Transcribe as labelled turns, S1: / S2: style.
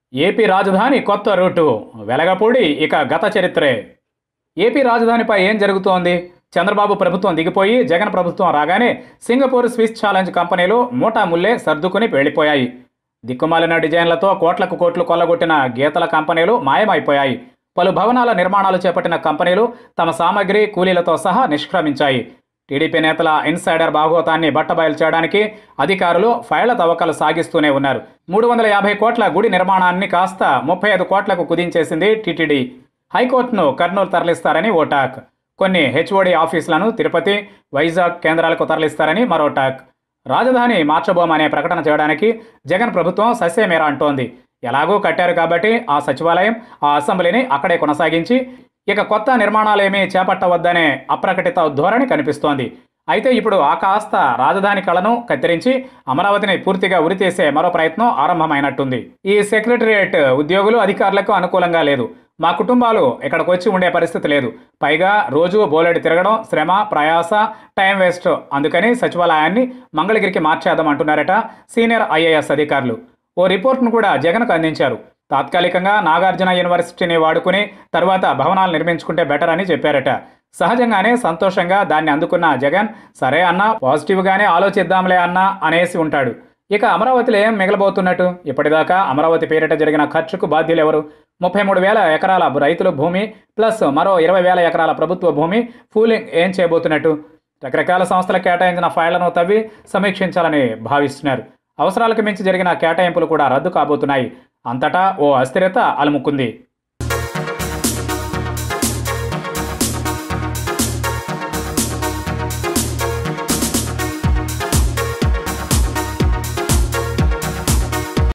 S1: AP రాజధాని కొత్త route Velagapudi ఇక గత చరిత్రే. ఏపీ రాజధానిపై ఏం జరుగుతోంది? చంద్రబాబు ప్రభుత్వం దిగిపోయి జగన్ ప్రభుత్వం రాగానే సింగపూర్ స్విస్ ఛాలెంజ్ కంపెనీలు మూటాముల్లే సర్దుకుని వెళ్ళిపోయాయి. దిక్కుమాలిన డిజైన్లతో కోట్లకు కోట్లు కొల్లగొట్టిన గీతల కంపెనీలు మాయమైపోయాయి. పలు భవనాల నిర్మాణాలు చేపట్టిన కంపెనీలు తమ సామగ్రి కూలీలతో సహా నిష్క్రమించాయి. టీడీపీ నేతల ఇన్సైడర్ భాగోతాన్ని బట్టబయలు చేయడానికి అధికారులు ఫైళ్ల తవ్వకాలు సాగిస్తూనే ఉన్నారు. 350 కోట్ల గుడి నిర్మాణాన్ని కాస్త 35 కోట్లకు కుదించేసింది టీటీడీ. హైకోర్టును కర్నూలు తరలిస్తారని ఓ టాక్. కొన్ని హెచ్ఓడి ఆఫీసులను తిరుపతి, వైజాగ్ కేంద్రాలకు తరలిస్తారని మరో టాక్. రాజధాని మార్చబోమనే ప్రకటన చేయడానికి జగన్ ప్రభుత్వం సస్యమేర అంటోంది. ఎలాగూ కట్టారు కాబట్టి ఆ సచివాలయం, ఆ అసెంబ్లీని అక్కడే కొనసాగించి ఇక కొత్త నిర్మాణాలేమీ చేపట్టవద్దనే అప్రకటిత ధోరణి కనిపిస్తోంది. అయితే ఇప్పుడు ఆ కాస్త రాజధాని కళను కత్తిరించి అమరావతిని పూర్తిగా ఉరితీసే మరో ప్రయత్నం ఆరంభమైనట్టుంది. ఈ సెక్రటరియట్ ఉద్యోగులు అధికారులకు అనుకూలంగా లేదు. మా కుటుంబాలు ఇక్కడికి వచ్చి ఉండే పరిస్థితి లేదు. పైగా రోజు బోలెడు తిరగడం, శ్రమ, ప్రయాస, టైం వేస్ట్. అందుకని సచివాలయాన్ని మంగళగిరికి మార్చేద్దాం అంటున్నారట సీనియర్ ఐఏఎస్ అధికారులు. ఓ రిపోర్ట్ను కూడా జగన్కు అందించారు. తాత్కాలికంగా నాగార్జున యూనివర్సిటీని వాడుకుని తర్వాత భవనాలు నిర్మించుకుంటే బెటర్ అని చెప్పారట. సహజంగానే సంతోషంగా దాన్ని అందుకున్న జగన్ సరే అన్నా, పాజిటివ్గానే ఆలోచిద్దాంలే అన్నా అనేసి ఉంటాడు. ఇక అమరావతిలో ఏం మిగలబోతున్నట్టు? ఇప్పటిదాకా అమరావతి పేరిట జరిగిన ఖర్చుకు బాధ్యులెవరు? 33,000 ఎకరాల రైతుల భూమి ప్లస్ మరో 20,000 ఎకరాల ప్రభుత్వ భూమి పూలింగ్ ఏం చేయబోతున్నట్టు? రకరకాల సంస్థలకు కేటాయించిన ఫైళ్లను తవ్వి సమీక్షించాలని భావిస్తున్నారు. అవసరాలకు మించి జరిగిన కేటాయింపులు కూడా రద్దు కాబోతున్నాయి. అంతటా ఓ అస్థిరత అలుముకుంది.